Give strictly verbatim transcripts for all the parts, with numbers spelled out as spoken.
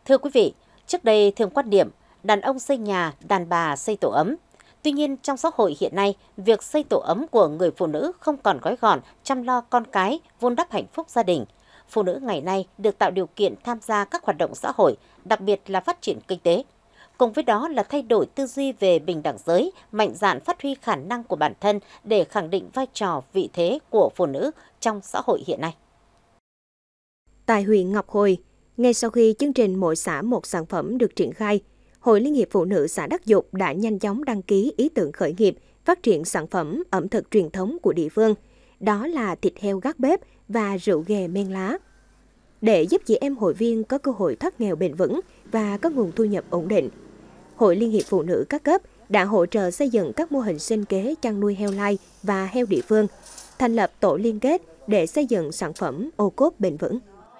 Thưa quý vị, trước đây thường quan điểm đàn ông xây nhà, đàn bà xây tổ ấm. Tuy nhiên, trong xã hội hiện nay, việc xây tổ ấm của người phụ nữ không còn gói gọn chăm lo con cái, vun đắp hạnh phúc gia đình. Phụ nữ ngày nay được tạo điều kiện tham gia các hoạt động xã hội, đặc biệt là phát triển kinh tế. Cùng với đó là thay đổi tư duy về bình đẳng giới, mạnh dạn phát huy khả năng của bản thân để khẳng định vai trò, vị thế của phụ nữ trong xã hội hiện nay. Tại huyện Ngọc Hồi, ngay sau khi chương trình Mỗi xã một sản phẩm được triển khai, Hội Liên hiệp Phụ nữ xã Đắc Dục đã nhanh chóng đăng ký ý tưởng khởi nghiệp phát triển sản phẩm ẩm thực truyền thống của địa phương, đó là thịt heo gác bếp và rượu ghè men lá. Để giúp chị em hội viên có cơ hội thoát nghèo bền vững và có nguồn thu nhập ổn định, Hội Liên hiệp Phụ nữ các cấp đã hỗ trợ xây dựng các mô hình sinh kế chăn nuôi heo lai và heo địa phương, thành lập tổ liên kết để xây dựng sản phẩm ô cốp bền vững.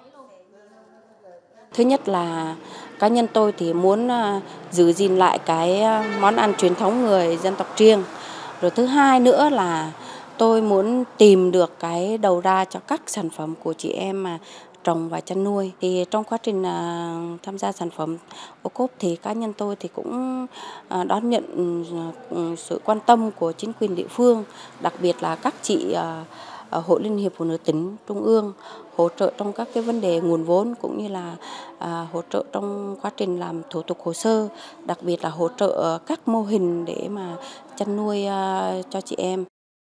Thứ nhất là cá nhân tôi thì muốn giữ gìn lại cái món ăn truyền thống người dân tộc Triêng. Rồi thứ hai nữa là tôi muốn tìm được cái đầu ra cho các sản phẩm của chị em mà trồng và chăn nuôi. Thì trong quá trình tham gia sản phẩm ô cốp thì cá nhân tôi thì cũng đón nhận sự quan tâm của chính quyền địa phương, đặc biệt là các chị Hội Liên hiệp Phụ nữ tỉnh Trung ương hỗ trợ trong các cái vấn đề nguồn vốn cũng như là à, hỗ trợ trong quá trình làm thủ tục hồ sơ, đặc biệt là hỗ trợ các mô hình để mà chăn nuôi à, cho chị em.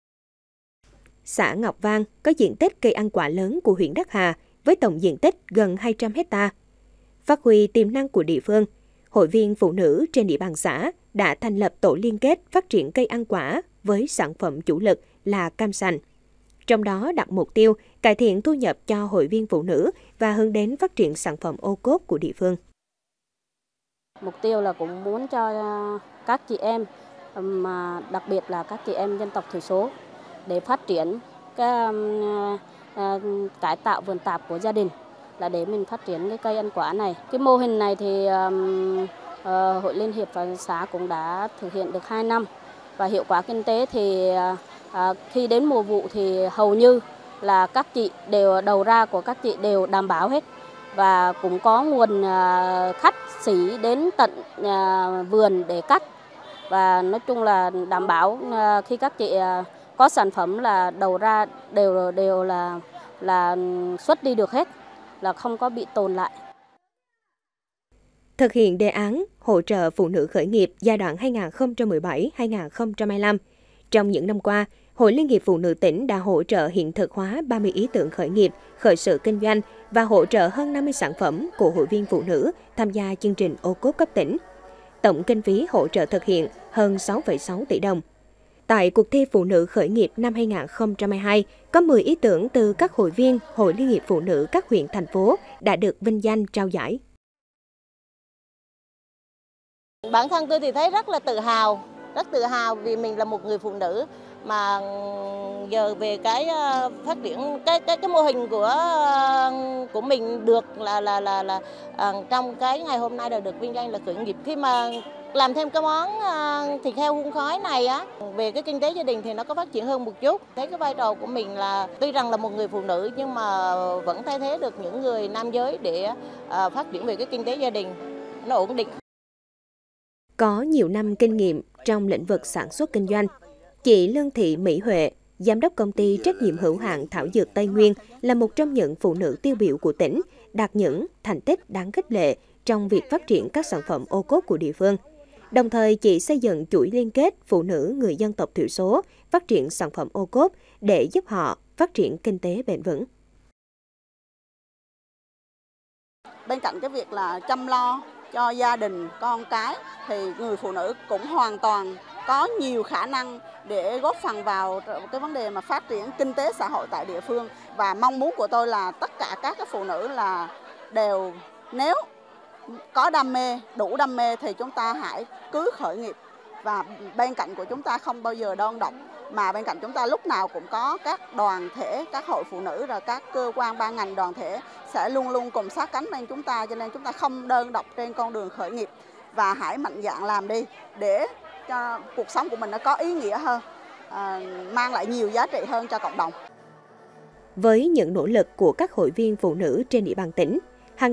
Xã Ngọc Vang có diện tích cây ăn quả lớn của huyện Đắc Hà với tổng diện tích gần hai trăm héc ta. Phát huy tiềm năng của địa phương, hội viên phụ nữ trên địa bàn xã đã thành lập tổ liên kết phát triển cây ăn quả với sản phẩm chủ lực là cam sành. Trong đó đặt mục tiêu cải thiện thu nhập cho hội viên phụ nữ và hướng đến phát triển sản phẩm ô cốp của địa phương. Mục tiêu là cũng muốn cho các chị em, mà đặc biệt là các chị em dân tộc thiểu số để phát triển cái uh, cải tạo vườn tạp của gia đình, là để mình phát triển cái cây ăn quả này. Cái mô hình này thì um, uh, Hội Liên hiệp và xã cũng đã thực hiện được hai năm và hiệu quả kinh tế thì uh, À, khi đến mùa vụ thì hầu như là các chị đều đầu ra của các chị đều đảm bảo hết, và cũng có nguồn à, khách sỉ đến tận à, vườn để cắt, và nói chung là đảm bảo à, khi các chị à, có sản phẩm là đầu ra đều đều là là xuất đi được hết, là không có bị tồn lại. Thực hiện đề án hỗ trợ phụ nữ khởi nghiệp giai đoạn hai nghìn không trăm mười bảy đến hai nghìn không trăm hai mươi lăm, trong những năm qua, Hội Liên hiệp Phụ nữ tỉnh đã hỗ trợ hiện thực hóa ba mươi ý tưởng khởi nghiệp, khởi sự kinh doanh và hỗ trợ hơn năm mươi sản phẩm của hội viên phụ nữ tham gia chương trình ô cốp cấp tỉnh. Tổng kinh phí hỗ trợ thực hiện hơn sáu phẩy sáu tỷ đồng. Tại cuộc thi Phụ nữ khởi nghiệp năm hai nghìn không trăm hai mươi hai, có mười ý tưởng từ các hội viên Hội Liên hiệp Phụ nữ các huyện, thành phố đã được vinh danh trao giải. Bản thân tôi thì thấy rất là tự hào, rất tự hào vì mình là một người phụ nữ mà giờ về cái phát triển cái cái cái mô hình của của mình được là là là là trong cái ngày hôm nay đã được vinh danh là khởi nghiệp. Khi mà làm thêm cái món thịt heo hun khói này á, về cái kinh tế gia đình thì nó có phát triển hơn một chút. Thấy cái vai trò của mình là tuy rằng là một người phụ nữ nhưng mà vẫn thay thế được những người nam giới để phát triển về cái kinh tế gia đình nó ổn định. Có nhiều năm kinh nghiệm trong lĩnh vực sản xuất kinh doanh, chị Lương Thị Mỹ Huệ, giám đốc công ty trách nhiệm hữu hạn Thảo Dược Tây Nguyên, là một trong những phụ nữ tiêu biểu của tỉnh, đạt những thành tích đáng khích lệ trong việc phát triển các sản phẩm ô cốp của địa phương. Đồng thời, chị xây dựng chuỗi liên kết phụ nữ người dân tộc thiểu số phát triển sản phẩm ô cốp để giúp họ phát triển kinh tế bền vững. Bên cạnh cái việc là chăm lo cho gia đình, con cái, thì người phụ nữ cũng hoàn toàn có nhiều khả năng để góp phần vào cái vấn đề mà phát triển kinh tế xã hội tại địa phương. Và mong muốn của tôi là tất cả các cái phụ nữ là đều, nếu có đam mê, đủ đam mê thì chúng ta hãy cứ khởi nghiệp. Và bên cạnh của chúng ta không bao giờ đơn độc, mà bên cạnh chúng ta lúc nào cũng có các đoàn thể, các hội phụ nữ và các cơ quan ban ngành đoàn thể sẽ luôn luôn cùng sát cánh bên chúng ta, cho nên chúng ta không đơn độc trên con đường khởi nghiệp, và hãy mạnh dạn làm đi để cho cuộc sống của mình nó có ý nghĩa hơn, à, mang lại nhiều giá trị hơn cho cộng đồng. Với những nỗ lực của các hội viên phụ nữ trên địa bàn tỉnh, hàng năm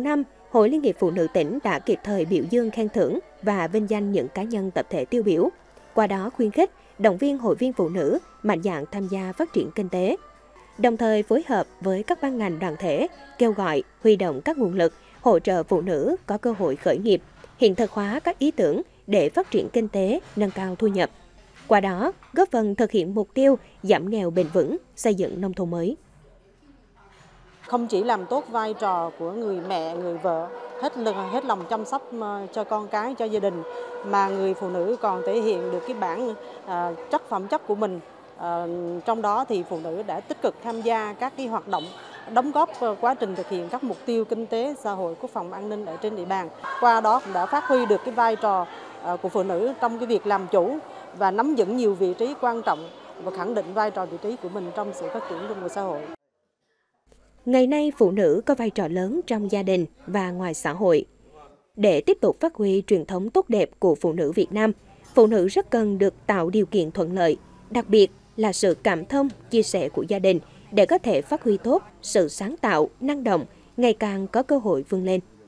Hội Liên hiệp Phụ nữ tỉnh đã kịp thời biểu dương khen thưởng và vinh danh những cá nhân tập thể tiêu biểu. Qua đó khuyến khích, động viên hội viên phụ nữ mạnh dạn tham gia phát triển kinh tế. Đồng thời phối hợp với các ban ngành đoàn thể, kêu gọi, huy động các nguồn lực, hỗ trợ phụ nữ có cơ hội khởi nghiệp, hiện thực hóa các ý tưởng để phát triển kinh tế, nâng cao thu nhập. Qua đó, góp phần thực hiện mục tiêu giảm nghèo bền vững, xây dựng nông thôn mới. Không chỉ làm tốt vai trò của người mẹ, người vợ, hết lực hết lòng chăm sóc cho con cái, cho gia đình, mà người phụ nữ còn thể hiện được cái bản à, chất phẩm chất của mình. À, trong đó thì phụ nữ đã tích cực tham gia các cái hoạt động đóng góp quá trình thực hiện các mục tiêu kinh tế, xã hội, quốc phòng, an ninh ở trên địa bàn. Qua đó cũng đã phát huy được cái vai trò à, của phụ nữ trong cái việc làm chủ và nắm vững nhiều vị trí quan trọng và khẳng định vai trò vị trí của mình trong sự phát triển chung của xã hội. Ngày nay, phụ nữ có vai trò lớn trong gia đình và ngoài xã hội. Để tiếp tục phát huy truyền thống tốt đẹp của phụ nữ Việt Nam, phụ nữ rất cần được tạo điều kiện thuận lợi, đặc biệt là sự cảm thông, chia sẻ của gia đình để có thể phát huy tốt sự sáng tạo, năng động, ngày càng có cơ hội vươn lên.